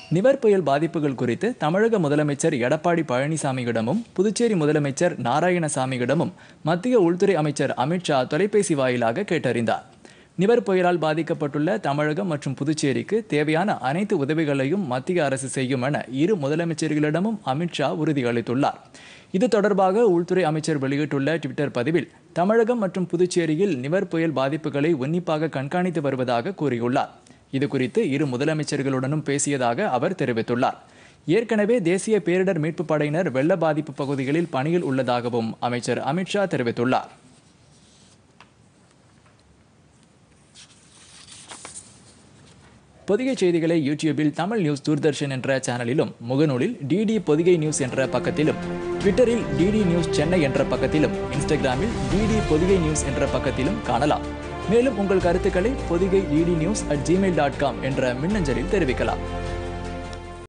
நிவர் புயல் பாதிப்புகள் குறித்து தமிழக முதலமைச்சர் எடப்பாடி பழனிசாமியிடமும் புதுச்சேரி முதலமைச்சர் நாராயணசாமியிடமும் மத்திய உள்துறை அமைச்சர் அமித்ஷா தொலைபேசி வாயிலாக கேட்டறிந்தார். நிவர் புயலால் பாதிக்கப்பட்டுள்ள தமிழகம் மற்றும் புதுச்சேரிக்கு தேவையான அனைத்து உதவிகளையும் மத்திய அரசு செய்யும் என இரு முதலமைச்சர்களிடமும் அமித்ஷா உறுதியளித்துள்ளார். இது தொடர்பாக உள்துறை அமைச்சர் வெளியிட்டுள்ள ட்விட்டர் பதிவில் தமிழகம் மற்றும் புதுச்சேரியில் நிவர் புயல் பாதிப்புகளை உன்னிப்பாக கண்காணித்து வருவதாக கூறியுள்ளார். இதுகுறித்து இரு முதலமைச்சர்களுடனும் பேசியதாக அவர் தெரிவித்துள்ளார். ஏற்கனவே தேசிய பேரிடர் மீட்பு படையினர் வெள்ள பாதிப்பு பகுதிகளில் பணியில் உள்ளதாகவும் அமைச்சர் அமித்ஷா தெரிவித்துள்ளார். பொதிகை செய்திகளை யூடியூபில் தமிழ் நியூஸ் தூர்தர்ஷன் என்ற சேனலிலும், முகநூலில் டிடி பொதிகை நியூஸ் என்ற பக்கத்திலும், ட்விட்டரில் டிடி நியூஸ் சென்னை என்ற பக்கத்திலும், இன்ஸ்டாகிராமில் டிடி பொதிகை நியூஸ் என்ற பக்கத்திலும் காணலாம். மேலும் உங்கள் கருத்துக்களை பொதிகை DD News@gmail.com என்ற மின்னஞ்சலில் தெரிவிக்கலாம்.